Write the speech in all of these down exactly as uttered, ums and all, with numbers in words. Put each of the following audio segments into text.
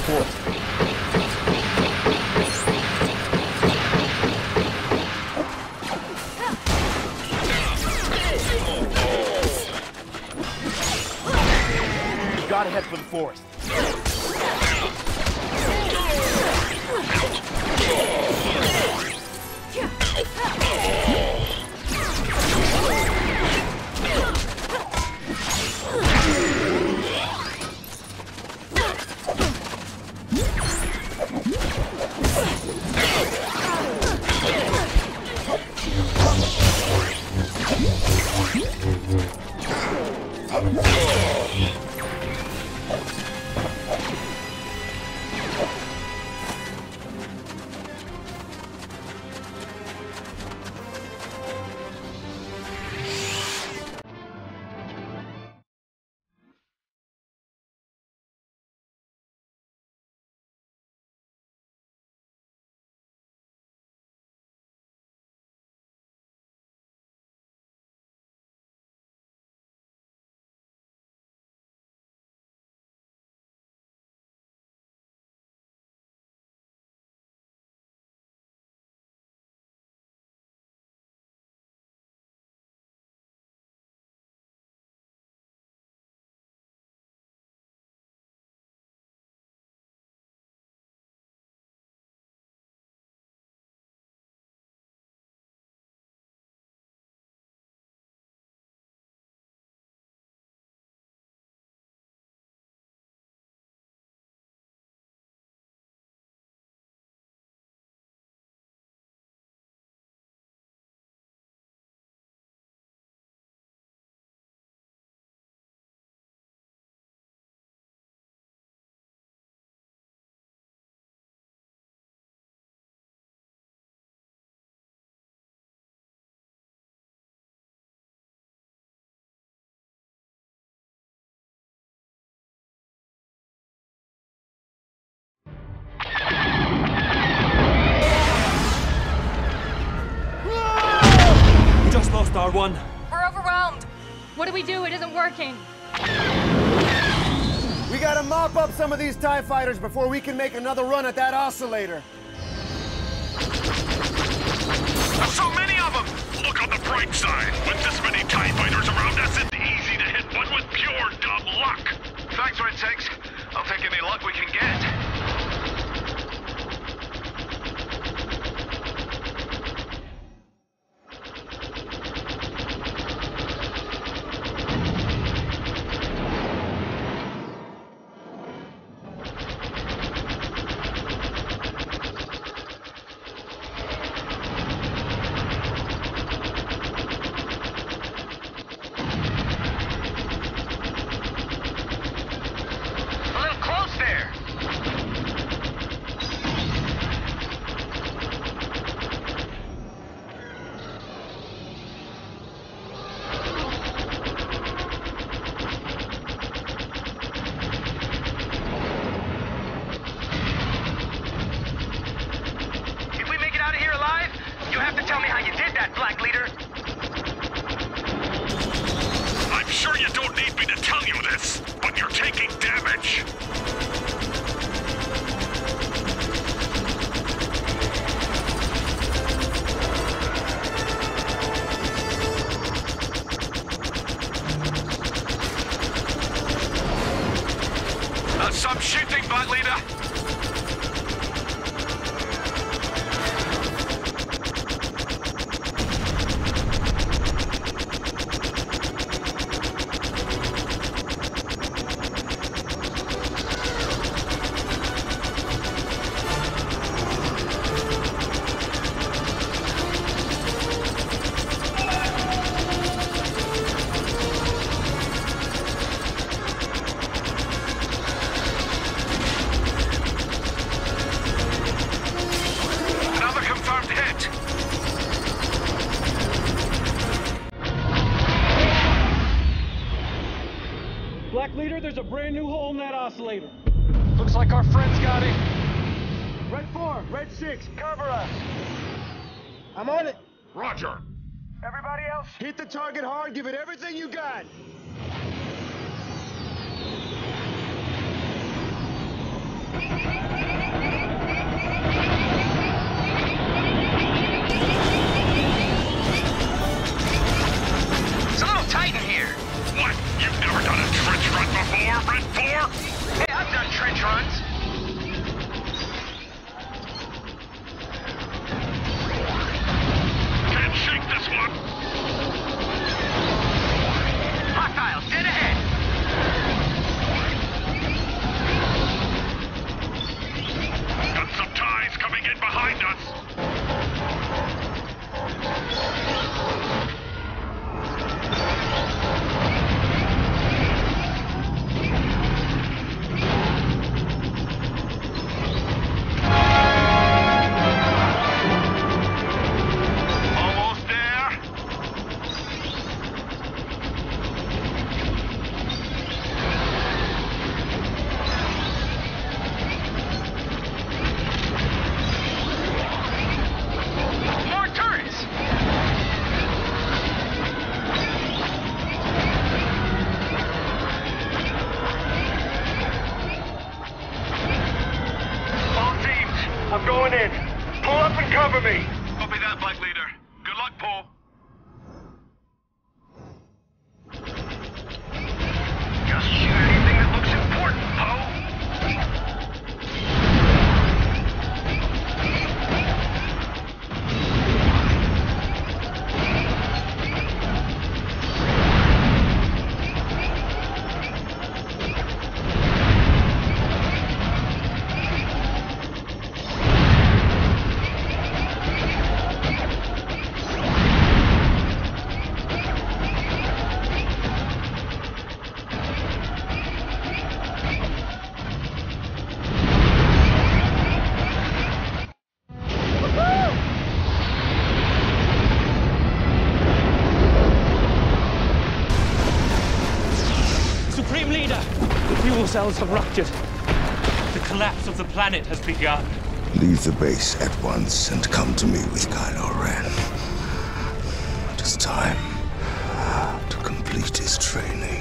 force. You gotta head for the forest. R one. We're overwhelmed. What do we do? It isn't working. We gotta mop up some of these TIE fighters before we can make another run at that oscillator. So many of them! Look on the bright side. With this many TIE fighters around us, it's easy to hit one with pure dumb luck. Thanks, Red Six. I'll take any luck we can get. Some shifting, bot leader. Leader, there's a brand new hole in that oscillator. Looks like our friends got it. Red four, Red six, cover us. I'm on it. Roger. Everybody else, hit the target hard, give it everything you got. It's a little tight in here. What? You've never done a trench run before, Red four? Hey, I've done trench runs. Can't shake this one. Hostiles, dead ahead. Got some ties coming in behind us. Almost there. More turrets. All teams, I'm going in. Pull up and cover me. Copy that, Black Leader. Good luck, Paul. Just shoot anything that looks important, Poe. Supreme Leader! The fuel cells have ruptured. The collapse of the planet has begun. Leave the base at once and come to me with Kylo Ren. It is time to complete his training.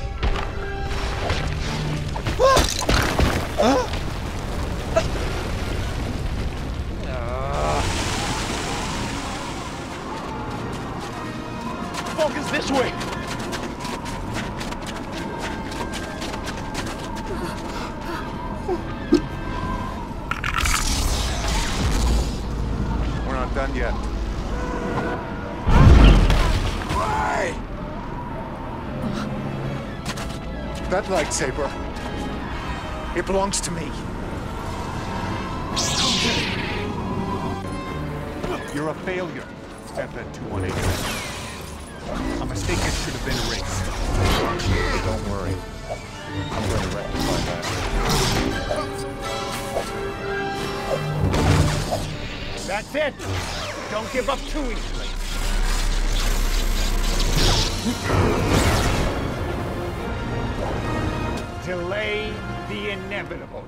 Focus this way. We're not done yet. Why? That lightsaber, it belongs to me. You're a failure, F N two one eight. A mistake that should have been erased. Don't worry. I'm going to rectify that. That's it. Don't give up too easily. Delay the inevitable.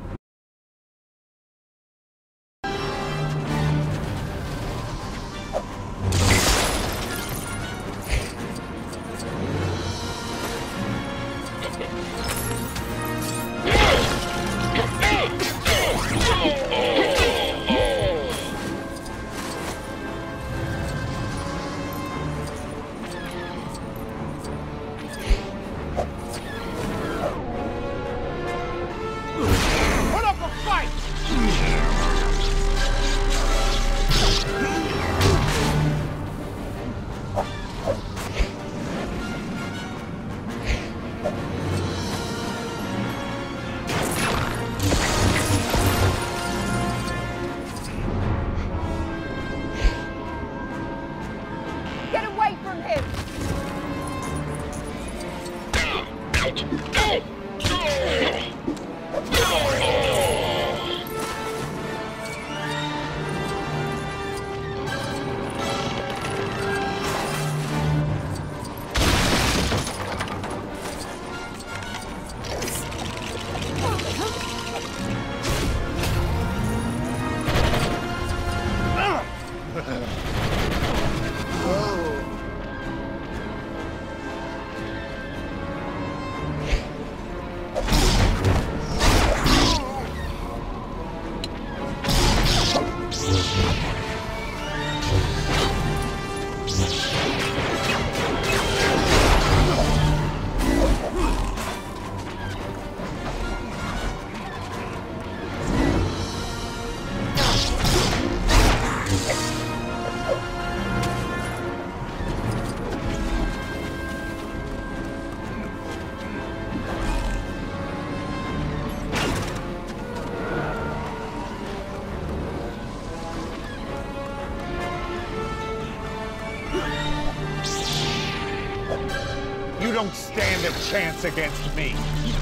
don't stand a chance against me.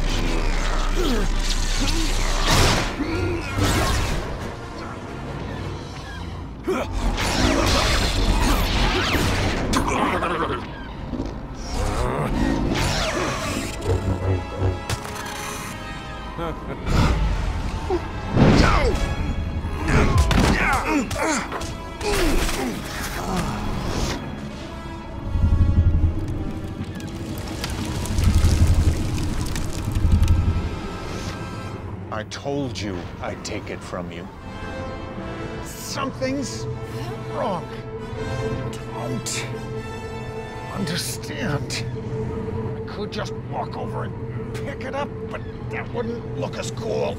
I told you I'd take it from you. Something's wrong. Don't understand. I could just walk over and pick it up, but that wouldn't look as cool.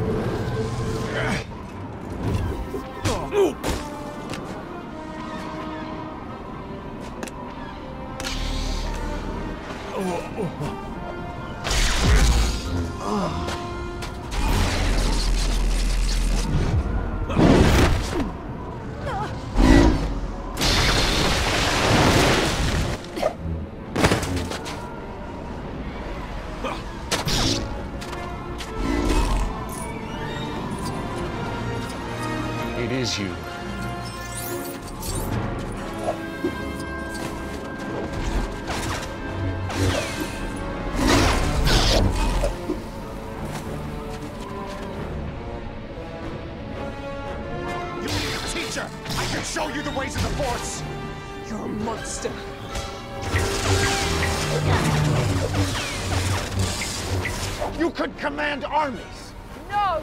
It is you. You teacher! I can show you the ways of the Force! You're a monster. You could command armies! No!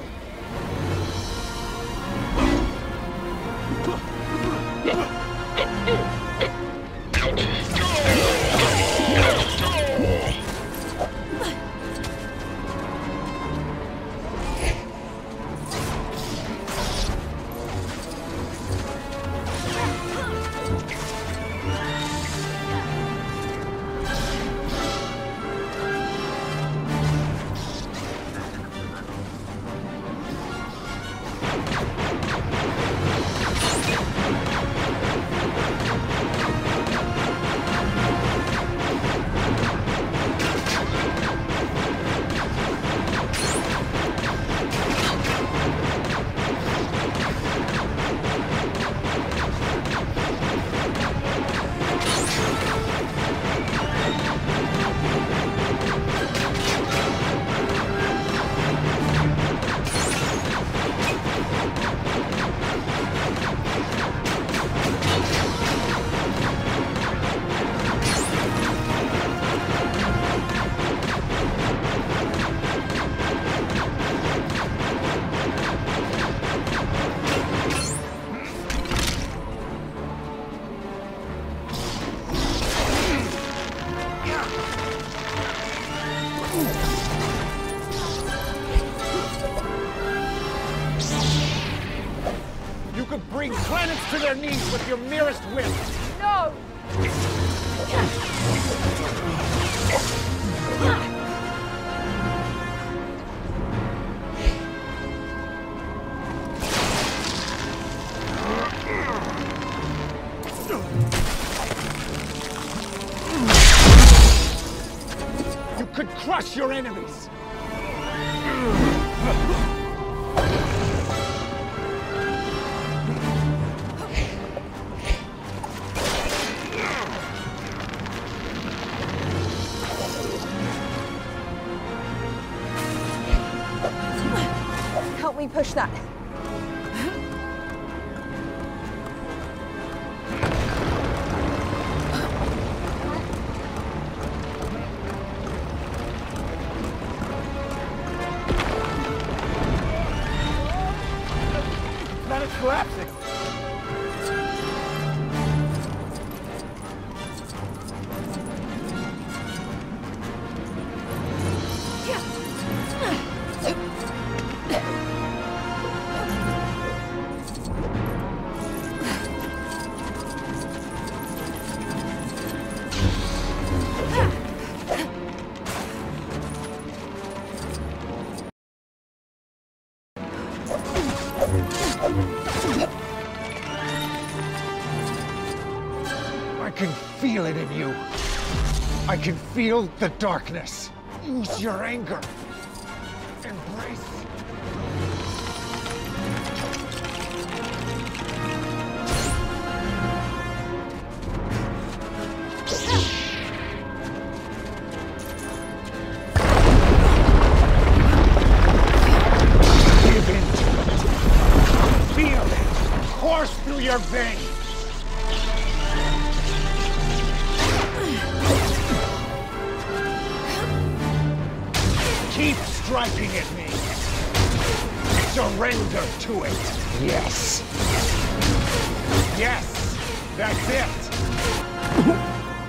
You could bring planets to their knees with your merest whim! No! You could crush your enemies! Help me push that. Planet's collapsing! I can feel it in you. I can feel the darkness. Use your anger. Embrace. Give into it. Feel it. Course through your veins. Keep striking at me. Surrender to it. Yes. Yes. That's it.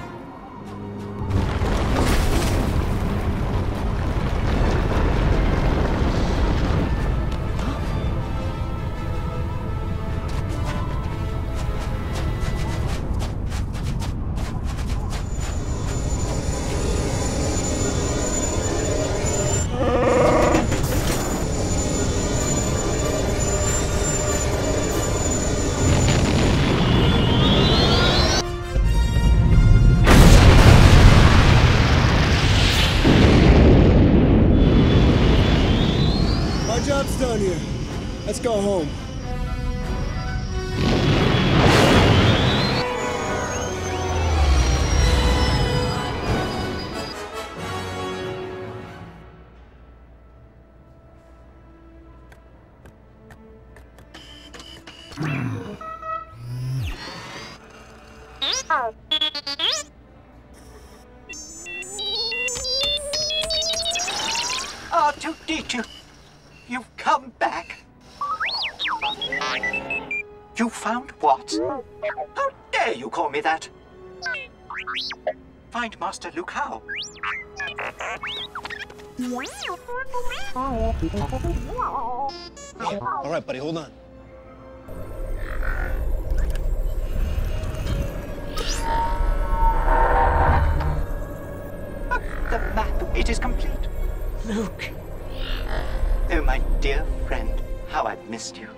Job's done here. Let's go home. R two D two. You've come back. You found what? How dare you call me that? Find Master Luke how? All right, buddy, hold on. The map, it is complete. Luke. Oh, my dear friend, how I've missed you.